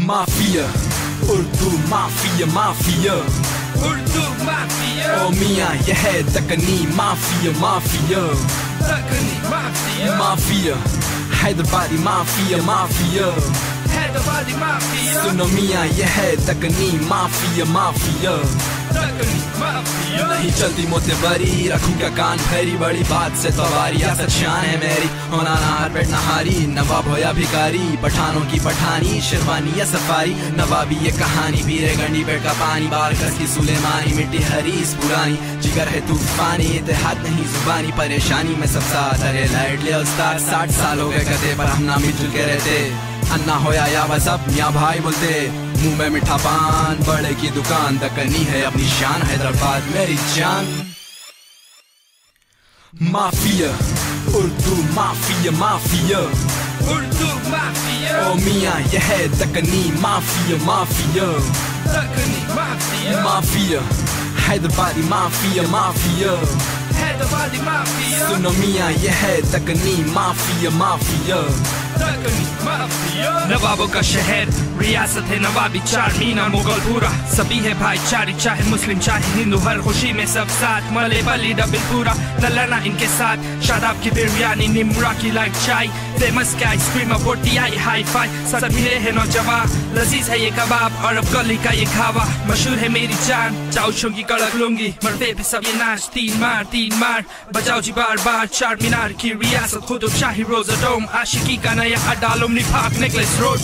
Mafia, Urdu mafia, mafia, Urdu mafia, ओ मियाँ यह है Dakkani mafia, mafia, Dakkani mafia, mafia, Hyderabadi mafia, mafia, Hyderabadi mafia, सुनो मियाँ यह है Dakkani mafia, mafia, Dakkani mafia. नहीं चलती मोतेबरी, रखूंगा कान भरी, बड़ी बात से तवारी, आसत शान है मेरी, होना नहार पेट नहारी, नवाब हो या भिखारी, पठानों की पठानी, शेरवानी या सफारी, नवाबी ये कहानी, पीरे गंडी पेट का पानी, बार कस की सुलेमानी, मिट्टी हरीस पुरानी, जिगर है तूफानी, इतिहाद नहीं जुबानी, परेशानी में सब साथ, अरे लाइट ले उस्ताद, 60 साल हो गए कदे पर हम ना मिलजुल के रहते, अन्ना होया या बस अब मियाँ भाई बोलते, मुंह में मीठा पान, बड़े की दुकान, दक्कनी है अपनी शान, हैदराबाद मेरी जान। Mafia, Urdu mafia, mafia, Urdu mafia, ओ मियाँ यह है Dakkani mafia, mafia, Dakkani mafia, mafia, Hyderabadi mafia, mafia, Hyderabadi mafia, सुनो मियाँ यह है Dakkani mafia, mafia, Dakkani mafia. नवाबों का शहर, रियासत है नवाबी, चार मीनार मुगल पूरा, सभी है भाईचारी, चाहे मुस्लिम चाहे हिंदू, हर खुशी में सब साथ, मले बली डबल पूरा, न लड़ना इनके साथ, शादाब की बिरयानी, निमरा की लाइक चाय, फेमस का आइसक्रीम, बोटी आई हाई फाई, सब मिले है नौजवान, लजीज है ये कबाब, अरब गली का ये खावा, मशहूर है मेरी जान, चाउशों की कड़क लूंगी, मर्दे पे सब ये नाच, तीन मार, बजाओ जी बार बार, चार मीनार की रियासत, खुद शाही रोजा डोम, आशिकी का नया अड्डा, Lumbini park, necklace road.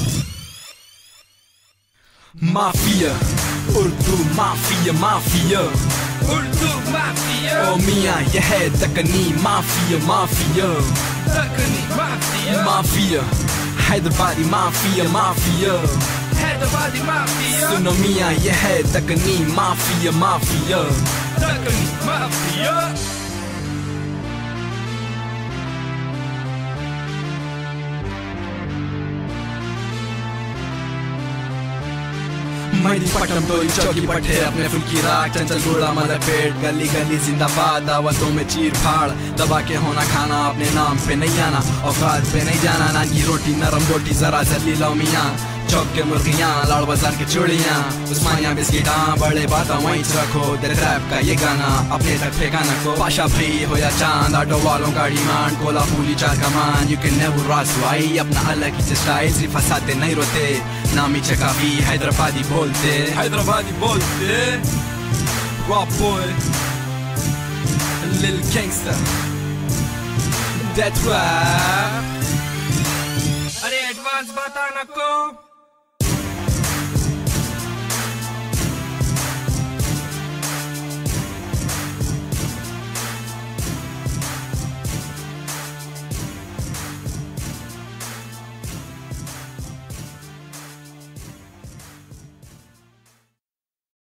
Mafia, Urdu mafia, mafia, Urdu mafia, ओ मियाँ यह है Dakkani mafia, mafia, Dakkani mafia, mafia, Hyderabadi mafia, mafia, Hyderabadi mafia, सुनो मियाँ यह है Dakkani mafia, mafia, Dakkani mafia. Mehdipatnam Tolichowki पट्टे, अपने फुल की राख, चंचल घोड़ा मलक पेट, गली गली जिंदाबाद, दावतों में चीर फाड़, दबा के होना खाना, अपने नाम पे नहीं आना, औकात पे नहीं जाना, नान की रोटी नरम बोटी जरा जल्दी लाओ मियाँ, चौक के मुर्गियाँ, लाड़ बाजार की चूड़ियाँ, उस्मानिया बिस्किटां, बड़े बात वहीं रखो, दिल रैप का ये गाना अपने तक फेंकाना को, पाशा भाई हो या चांद, ऑटो वालों का डिमांड, कोला फूली Char Kaman, you can never रासवाई, अपना अलग ही स्टाइल, सिर्फ हंसाते नहीं रोते, नामी चकावी, हैदराबादी बोलते, हैदराबादी बोलते, rap boy, lil gangster, that rap, अरे एडवांस बताना को।